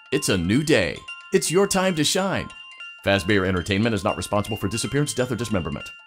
It's a new day. It's your time to shine. Fazbear Entertainment is not responsible for disappearance, death, or dismemberment.